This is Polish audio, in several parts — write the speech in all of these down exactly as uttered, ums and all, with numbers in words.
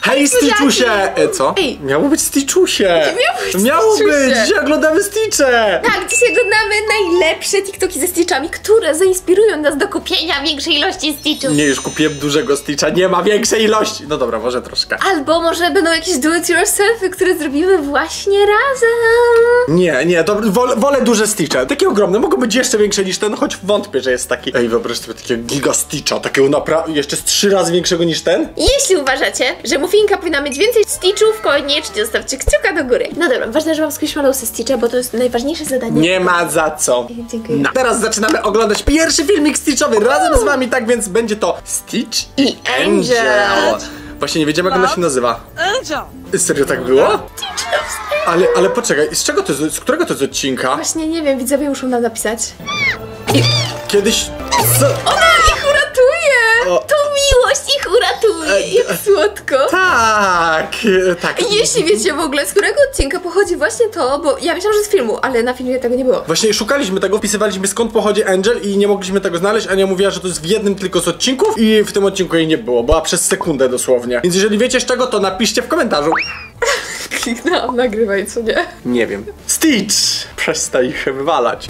Hej, Stitchusie! E, co? Ej. Miało być Stitchusie! Miało być Miało Stitchusie. być! Dzisiaj oglądamy Stitche! Tak, dzisiaj oglądamy najlepsze TikToki ze Stitchami, które zainspirują nas do kupienia większej ilości Stitchów. Nie, już kupiłem dużego Stitcha, nie ma większej ilości! No dobra, może troszkę. Albo może będą jakieś do-it-yourselfy, które zrobimy właśnie razem. Nie, nie, to wolę, wolę duże Stitche. Takie ogromne, mogą być jeszcze większe niż ten, choć wątpię, że jest taki. Ej, wyobraź sobie takiego giga Stitcha, takiego naprawdę jeszcze z trzy razy większego niż ten. Jeśli uważacie, że muffinka powinna mieć więcej Stitchów, koniecznie zostawcie kciuka do góry. No dobra, ważne, że mam squishmallowsy Stitche, bo to jest najważniejsze zadanie. Nie ma za co. Dziękuję. No. Teraz zaczynamy oglądać pierwszy filmik Stitchowy razem z wami, tak więc będzie to Stitch i Angel. Właśnie nie wiedziałem, jak ona się nazywa. Angel. Serio tak było? Ale, ale poczekaj, z czego to jest, z którego to jest odcinka? Właśnie nie wiem, widzowie muszą nam napisać. I... Kiedyś... Co? Ona ich uratuje! O. To miłość ich uratuje! E, Jak słodko! Tak, e, tak. I jeśli wiecie w ogóle, z którego odcinka pochodzi właśnie to, bo ja myślałam, że z filmu, ale na filmie tego nie było. Właśnie szukaliśmy tego, wpisywaliśmy skąd pochodzi Angel i nie mogliśmy tego znaleźć. Ania mówiła, że to jest w jednym tylko z odcinków i w tym odcinku jej nie było, była przez sekundę dosłownie. Więc jeżeli wiecie z czego, to napiszcie w komentarzu. Kliknęłam, nagrywaj, co nie? Nie wiem. Stitch! Przestań się wywalać.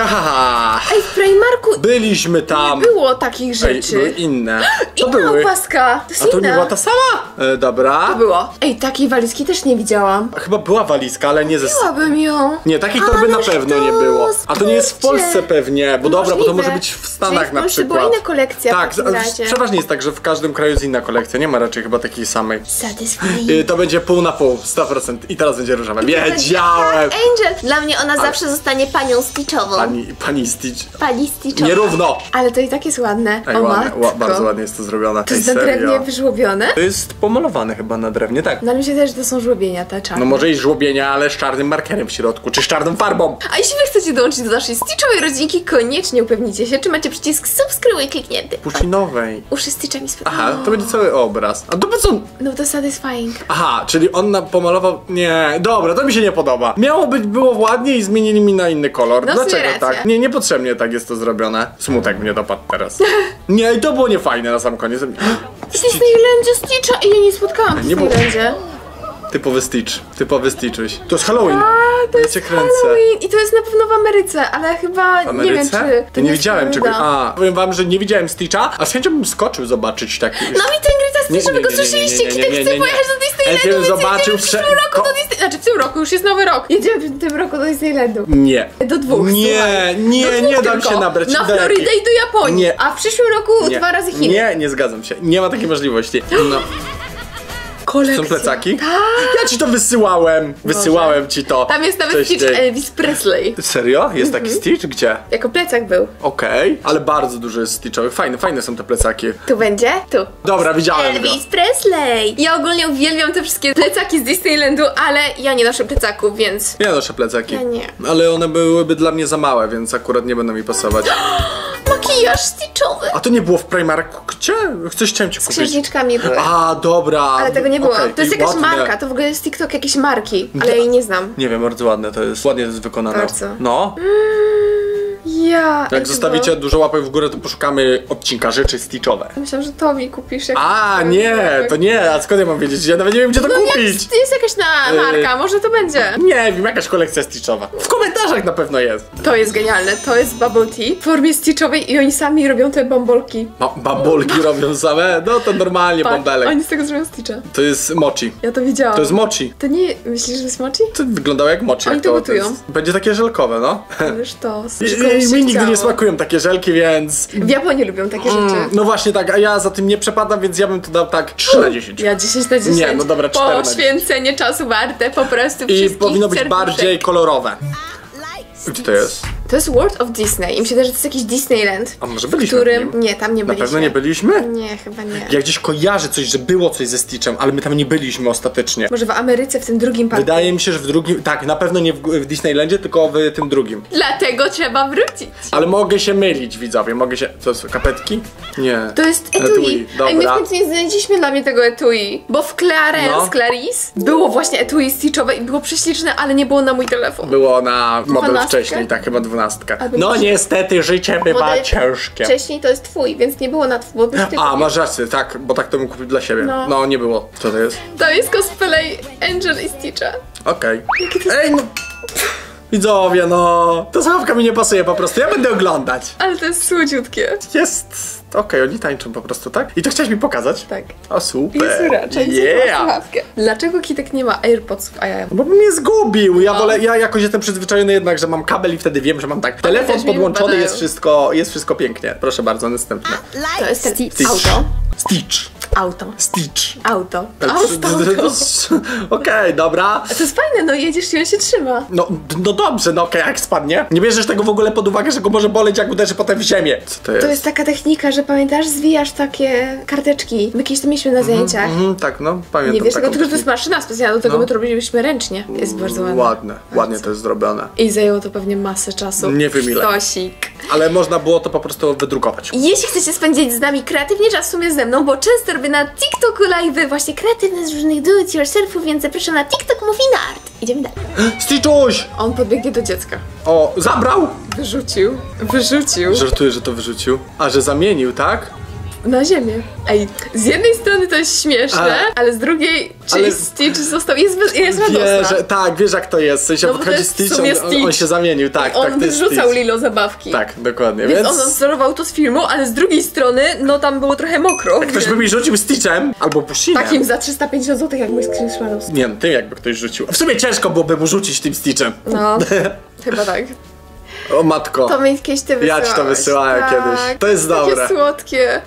Haha. Ej, w Primarku Byliśmy tam. nie było takich Ej, rzeczy. były inne. To Inna były. opaska. To jest A to nie inna. była ta sama? E, dobra. To było. Ej, takiej walizki też nie widziałam. Chyba była walizka, ale nie ze... Chciałabym ją. Nie, takiej torby na Ależ pewno to, nie było. A to nie jest w kurczę. Polsce pewnie, bo dobra, bo to Możliwe. może być w Stanach Czyli w na Polsce przykład. była inna kolekcja Tak, w takim z- razie. przeważnie jest tak, że w każdym kraju jest inna kolekcja, nie ma raczej chyba takiej samej. Satisfying. Y, to będzie pół na pół, sto procent. I teraz będzie różowe. Wiedziałem! Tak, Angel! Dla mnie ona zawsze zostanie panią Stitchową. Pani, pani Stitch. Pani Stitchowa. Nierówno! Ale to i tak jest ładne. Ej, O ładne, matko. ła, bardzo ładnie jest to zrobione. To Ej, jest na serio. drewnie wyżłobione? To jest pomalowane chyba na drewnie, tak. No ale mi się wydaje, że to są żłobienia, te czarne. No może i żłobienia, ale z czarnym markerem w środku, czy z czarną farbą. A jeśli wy chcecie dołączyć do naszej Stitchowej rodzinki, koniecznie upewnijcie się, czy macie przycisk subskrybuj kliknięty. Puszinowej. Uszy Stitchami z Aha, to będzie cały obraz. A to po co? No to satisfying. Aha, czyli on nam pomalował... Nie, dobra, to mi się nie podoba. Miało być, było ładnie i zmienili mi na inny kolor. No, w Dlaczego sumie tak? racja. Nie, niepotrzebnie tak jest to zrobione. Smutek mnie dopadł teraz. Nie, i to było niefajne na sam koniec. W Disneylandzie Stitcha i ja nie spotkałam w Nie było- Disneylandzie. Typowy Stitch, typowy Stitchuś. To jest Halloween. A, to Ja jest cię kręcę. Halloween i to jest na pewno w Ameryce, ale chyba W Ameryce? nie wiem czy... To nie jest widziałem Florida. czego. A, powiem wam, że nie widziałem Stitcha, a z chęcią bym skoczył zobaczyć taki. No mi ten Grita Stitchowy go słyszeliście, nie, nie, kiedy nie, chcę nie, nie. pojechać do Disneylandu, Ej, więc zobaczył jedziemy w prze- przyszłym roku ko- do Disney... Znaczy w tym roku, już jest nowy rok. Jedziemy w tym roku do Disneylandu. Nie. Do dwóch, Nie, słuchaj. nie, Do dwóch nie dam tylko. się nabrać. Na do Florydę jakich? i do Japonii. Nie. A w przyszłym roku Nie. dwa razy Chiny. Nie, nie zgadzam się. Nie ma takiej możliwości. No. Kolekcja. Są plecaki? Tak. Ja ci to wysyłałem. Wysyłałem ci to. Tam jest nawet Cześć, Stitch ty. Elvis Presley. Serio? Jest taki Stitch? Gdzie? Jako plecak był. Okej, ale bardzo dużo jest Stitchowych. Fajne, fajne są te plecaki. Tu będzie? Tu. Dobra, widziałem go. Elvis Presley! Ja ogólnie uwielbiam te wszystkie plecaki z Disneylandu, ale ja nie noszę plecaków, więc... Ja noszę plecaki. Ja nie. Ale one byłyby dla mnie za małe, więc akurat nie będą mi pasować. Makijaż Stitchowy! A to nie było w Primarku? Gdzie? Coś chciałem ci Z kupić. księżniczkami były. A, dobra. Ale tego nie było. Okej, To jest i jakaś ładne. marka, to w ogóle jest TikTok jakiejś marki, ale ja jej nie znam. Nie wiem, bardzo ładne to jest. Ładnie to jest wykonane. Bardzo. No. Ja. Jak zostawicie dużo łapek w górę, to poszukamy odcinka rzeczy Stitchowe. Myślałam, że to mi kupisz. Jak A, nie, to nie. A skąd ja mam wiedzieć? Ja nawet nie wiem, gdzie to No kupić. jak, jest jakaś na marka, może to będzie. Nie wiem, jakaś kolekcja Stitchowa. W komentarzach na pewno jest. To jest genialne, to jest bubble tea w formie Stitchowej i oni sami robią te bambolki. Ba bambolki robią same? No to normalnie Patrz, bąbelek. oni z tego zrobią Stitcha. To jest mochi. Ja to widziałam. To jest mochi. To nie, myślisz, że jest mochi? To wyglądało jak mochi. Oni jak to to gotują. jest. Będzie takie żelkowe, no. Ależ to. I, i, mi nigdy nie smakują takie żelki, więc... W Japonii lubią takie rzeczy. No właśnie tak, a ja za tym nie przepadam, więc ja bym to dał tak trzy na dziesięć. Ja dziesięć na dziesięć. Nie, no dobra, cztery na dziesięć. Poświęcenie czasu warte po prostu I wszystkich powinno być serduszek. bardziej kolorowe. Gdzie to jest? To jest World of Disney i mi się wydaje, że to jest jakiś Disneyland. A może w byliśmy w którym... nim? Nie, tam nie Na byliśmy. pewno nie byliśmy? Nie, chyba nie. Ja gdzieś kojarzę coś, że było coś ze Stitchem, ale my tam nie byliśmy ostatecznie. Może w Ameryce, w tym drugim parku. Wydaje mi się, że w drugim... Tak, na pewno nie w, w Disneylandzie, tylko w tym drugim. Dlatego trzeba wrócić. Ale mogę się mylić, widzowie, mogę się... Co, są kapetki? Nie. To jest etui. Etui, A my w dobra. końcu nie znaleźliśmy dla mnie tego etui. Bo w Clarence, No. Clarice było właśnie etui Stitchowe i było prześliczne, ale nie było na mój telefon. Było na model Dwunastkę? wcześniej, tak, chyba dwunastkę. czternastkę. Albo No nie- niestety życie bywa Model ciężkie. Wcześniej to jest twój, więc nie było na twój, bo byś ty A, kupił. masz rację, tak, bo tak to bym kupił dla siebie. No. No, nie było. Co to jest? To jest cosplay Angel i Stitcha. Okej. Jakie to jest... Ej, no... Widzowie, no... Ta słuchawka mi nie pasuje po prostu, ja będę oglądać. Ale to jest słodziutkie. Jest... Okej, oni tańczą po prostu, tak? I to chciałeś mi pokazać? Tak. O, super. Jest raczej Yeah. słuchawkę. Dlaczego Kitek nie ma AirPodsów, a ja ją? Bo bym mnie zgubił. Ja No. wolę, ja jakoś jestem przyzwyczajony jednak, że mam kabel i wtedy wiem, że mam tak. Telefon też mi podłączony, wypadają. jest wszystko, jest wszystko pięknie. Proszę bardzo, następne. To jest ten Stitch. auto. Stitch. Auto. Stitch. Auto. E, Auto. Okej, dobra. To jest fajne, no jedziesz i on się trzyma. No, no dobrze, no okej, jak spadnie. Nie bierzesz tego w ogóle pod uwagę, że go może boleć, jak uderzy potem w ziemię. Co to jest? To jest taka technika, że pamiętasz, zwijasz takie karteczki. My kiedyś to mieliśmy na zajęciach. Mhm, tak, no, pamiętam Nie wiesz tego, taką tylko to jest technikę. maszyna specjalna, do tego No. my to robiliśmy ręcznie. Jest bardzo ładne. Ładne, ładnie to jest zrobione. I zajęło to pewnie masę czasu. Nie wiem ile. Stosik. Ale można było to po prostu wydrukować. Jeśli chcecie spędzić z nami kreatywnie czas w sumie ze mną, bo często robię na TikToku live'y właśnie kreatywne z różnych do it yourselfów, więc zapraszam na TikTok Moving Art. Idziemy dalej. Stitchuś! On podbiegnie do dziecka. O, zabrał! Wyrzucił. Wyrzucił. Żartuję, że to wyrzucił. A, że zamienił, tak? Na ziemię. Ej, z jednej strony to jest śmieszne, A. ale z drugiej, czyli Ale- Stitch został, jest, jest Wie, radosna. że, tak, wiesz jak to jest. W sensie No bo to podchodzi jest w Stitch, sumie on, on, Stitch. on się zamienił, tak, On tak, to jest wyrzucał Stitch. Lilo zabawki. Tak, dokładnie, Więc, więc... on odwzorował to z filmu, ale z drugiej strony, no tam było trochę mokro. Ktoś by mi rzucił Stitchem albo Pushinem. Takim za trzysta pięćdziesiąt złotych, jak mój Squishmallows. Nie no, ty jakby ktoś rzucił. W sumie ciężko byłoby mu rzucić tym Stitchem. No, chyba tak. O matko. To mi kiedyś ty Ja wysyłałeś. ci to wysyłałem tak. kiedyś. To jest dobre. Takie słodkie.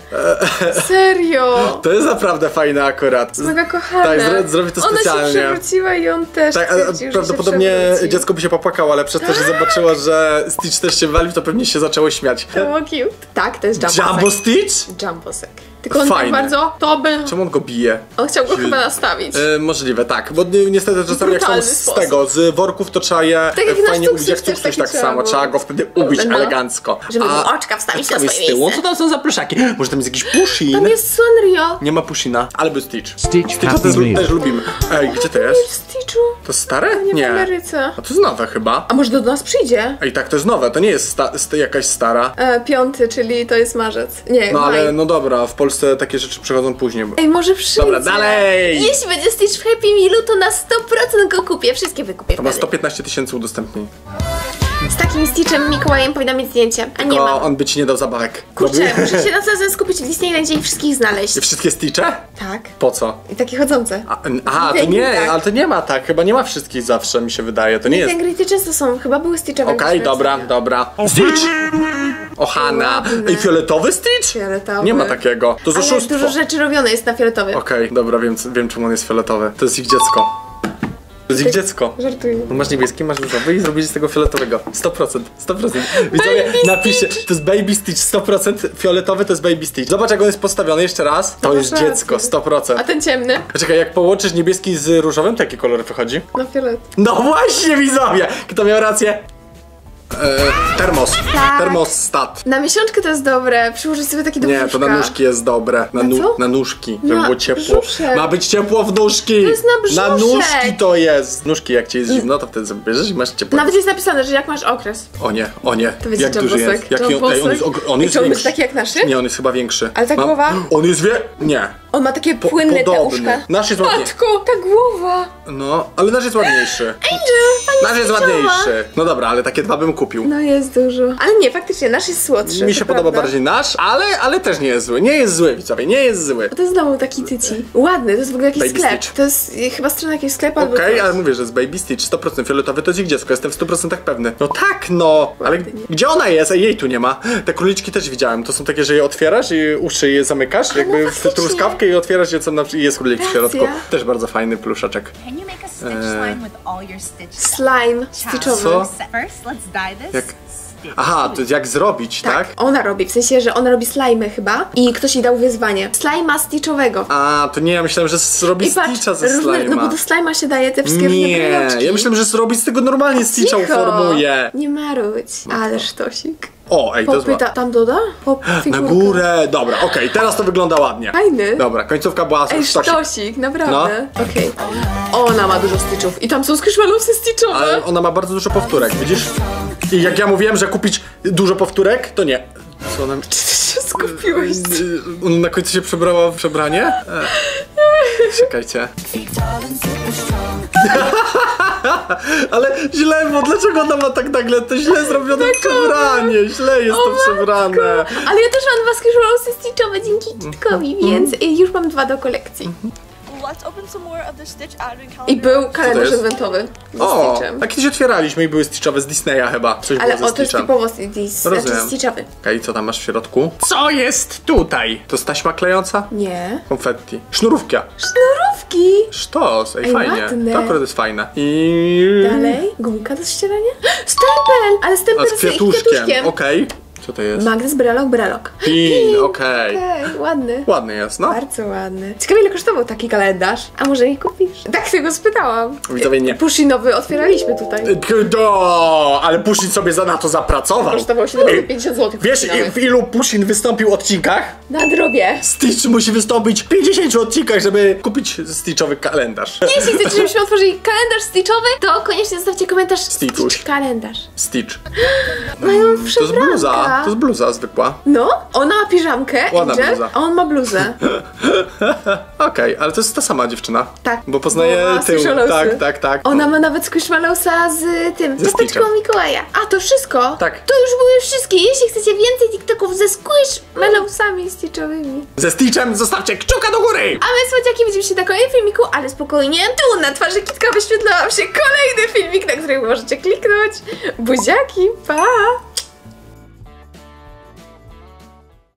Serio. To jest naprawdę fajne akurat. Mega kochane. Tak, zro- zrobię to specjalnie. Ona się przewróciła i on też Tak, ale stwierdził, że prawdopodobnie się przewróci. dziecko by się popłakało, ale przez to, że zobaczyło, że Stitch też się walił, to pewnie się zaczęło śmiać. To było cute. Tak, to jest Jumbosek. Jumbo Stitch? Jumbosek. Tylko on Fajny. tak bardzo, to by... Czemu on go bije? On chciał go chyba nastawić. E, możliwe, tak, bo ni- niestety czasami jak są brutalny z sposób. tego, z worków, to trzeba je Tak jak e, na fajnie sztuczce ubić, jak też sztuczkę taki tak trzeba samo, było. trzeba go wtedy ubić No. elegancko. Żeby mu oczka wstawić na tam swoje jest z tyłu, miejsce. co tam są za pluszaki? Może tam jest jakiś Pushin? Tam jest Sanrio. Nie ma Pushina, ale był Stitch. Stitch Stitcha Happy też, Meal. też lubimy. Ej, gdzie to Nie jest? w Stitchu. To stare? Nie, Nie. w Ameryce. A to jest nowe chyba. A może do nas przyjdzie? Ej, tak, to jest nowe, to nie jest sta st jakaś stara. E, piąty, czyli to jest marzec. Nie, No maj. ale, no dobra, w Polsce takie rzeczy przychodzą później. Ej, może przyjdzie. Dobra, dalej! Jeśli będzie Stitch w Happy Mealu, to na sto procent go kupię. Wszystkie wykupię To ma wtedy. sto piętnaście tysięcy udostępnień. Z takim Stitchem Mikołajem powinna mieć zdjęcie, a nie Tylko mam. on by ci nie dał zabawek. Kurczę, Bo by- muszę się na zasadzie skupić w Disneylandzie i wszystkich znaleźć. I wszystkie Stitche? Tak. Po co? I takie chodzące. A, aha, to Meet and nie, greet, tak. ale to nie ma tak, chyba nie ma wszystkich zawsze, mi się wydaje, to nie Te jest. gry często są, chyba były Stitchowe. Okej, wersje. dobra, dobra. Stitch! Ohana. Ładne. Ej, fioletowy Stitch? Fioletowy. Nie ma takiego, to z Ale oszustwo. dużo rzeczy robione jest na fioletowy. Okej, dobra, wiem, c- wiem czemu on jest fioletowy. To jest ich dziecko. To jest ich dziecko. Żartuję. No masz niebieski, masz różowy i zrobili z tego fioletowego. sto procent, sto procent. Widzowie, Baby napiszcie, to jest Baby Stitch, sto procent fioletowy to jest Baby Stitch. Zobacz jak on jest postawiony jeszcze raz. To No jest masz dziecko, rację. sto procent. A ten ciemny? Czekaj, jak połączysz niebieski z różowym, to jaki kolor wychodzi? No fiolet. No właśnie, widzowie! Kto miał rację? E, termos. Tak. Termostat. Na miesiączkę to jest dobre, przyłożyć sobie taki do Nie, to brzuszka. na nóżki jest dobre. Na, Na nu- co? na nóżki, żeby Na było ciepło. brzuszek. Ma być ciepło w nóżki! To jest na Na brzuszek. nóżki to jest! Nóżki, jak ci jest zimno, to wtedy sobie bierzesz i masz ciepło. Nawet jest napisane, że jak masz okres, O nie, o nie. to będzie Jak duży jumbosek. jest? Jaki on, ej, on jest, og- on I jest czy on większy. będzie taki jak naszy? Nie, on jest chyba większy. Ale ta Mam- głowa? On jest wie... Nie. On ma takie płynne te podobny. uszka. Nasz jest ładnie. Matko, ta głowa! No, ale nasz jest ładniejszy. Angel, pani Nasz jest Stitchowa. ładniejszy. No dobra, ale takie dwa bym kupił. No jest dużo. Ale nie, faktycznie, nasz jest słodszy. Mi to się podoba prawda. bardziej nasz, ale, ale też nie jest zły. Nie jest zły, widzowie, nie jest zły. To jest znowu taki tyci. Ładny, to jest w ogóle jakiś Baby sklep. Stitch. To jest y, chyba strona jakiegoś sklepu albo Okej, coś. ale mówię, że jest Baby Stitch, sto procent fioletowy to jest ich dziecko, jestem w stu procentach pewny. No tak, no, ale Ładnie. gdzie ona jest? Ej, jej tu nie ma. Te króliczki też widziałem, to są takie, że je otwierasz i uszy je zamykasz, jakby w faktycznie. truskawkę i otwierasz je co na, i jest królik w Racja. środku. Też bardzo fajny pluszaczek. Can you make a stitch slime with all your stitches? Slime stitchowy. Co? First, let's dye this. Jak- stitch. Aha, to jest jak zrobić, tak? Tak, ona robi, w sensie, że ona robi slimy chyba i ktoś jej dał wyzwanie. Slima stitchowego. A, to nie, ja myślałem, że zrobi I patrz, Stitcha ze różne, no bo slajma. do slima się daje te wszystkie różne Nie, bryloczki. ja myślałem, że zrobi z tego normalnie Stitcha uformuje. Nie marudź, ale sztosik. O, ej, to jest Popyta, tam doda? Pop, Na figurka. górę, dobra, okej, teraz to wygląda ładnie. Fajny. Dobra, końcówka była Ej, sztosik. sztosik, naprawdę. No. Okej. Ona ma dużo stitchów. I tam są squishmallowsy stitchowe. Ale ona ma bardzo dużo powtórek, widzisz? I jak ja mówiłem, że kupić dużo powtórek, to nie. Co nam... Czy ty się skupiłeś? On na końcu się przebrała w przebranie? E. Czekajcie. Ale źle, bo dlaczego ona ma tak nagle to źle zrobione przebranie? Źle jest to przebrane. Ale ja też mam dwa squishmallowsy stitchowe dzięki Kitkowi, więc y, już mam dwa do kolekcji. Let's open some more of the Stitch advent calendar. I był kalendarz jest? adwentowy z O, Stitchem. a kiedyś otwieraliśmy i były stitchowe z Disneya chyba. Coś Ale było o, ze to jest Stitchem. typowo Stitch, znaczy Rozumiem. Stitchowy. Okej, co tam masz w środku? Co jest tutaj? To jest taśma klejąca? Nie. Konfetti. Sznurówka. Sznurówki! Sztos, ej, Ej, fajnie. ładne. To akurat jest fajne. I... Dalej, gumka do ścierania. Stempel! Ale A stempel z z kwiatuszkiem, kwiatuszkiem. okej. Co to jest? Magnes Brelok, Brelok. Pin, okej. Okej, ładny. Ładny jest, no. Bardzo ładny. Ciekawe, ile kosztował taki kalendarz? A może mi kupisz? Tak tego spytałam. Widzowie, nie. Pushinowy otwieraliśmy tutaj. Do, ale Pusin sobie za na to zapracował. Kosztował siedemset pięćdziesiąt złotych. Wiesz, Pushinowy. w ilu Pusin wystąpił odcinkach? Na drobie. Stitch musi wystąpić w pięćdziesięciu odcinkach, żeby kupić Stitchowy kalendarz. Jeśli chcecie, żebyśmy otworzyli kalendarz stitchowy, to koniecznie zostawcie komentarz Stitchuś. Stitch kalendarz. Stitch. Mają To jest przebranka. bluza, to jest bluza zwykła. No, ona ma piżamkę, Ładna Angel, bluza. a on ma bluzę. Okej, ale to jest ta sama dziewczyna. Tak. Bo poznaje Bo ma tył. Squishmallowsy. Tak, tak, tak. Ona ma nawet Squishmallowsa z tym, Ze czapeczką Stitchem. Mikołaja. A, to wszystko? Tak. To już były wszystkie. Jeśli chcecie więcej TikToków ze Squishmallowsami stitchowymi. Ze Stitchem zostawcie kciuka do góry! A my, słodziaki, widzimy się na kolejnym filmiku, ale spokojnie, tu na twarzy Kitka wyświetlał się kolejny filmik, na który możecie kliknąć. Buziaki, pa!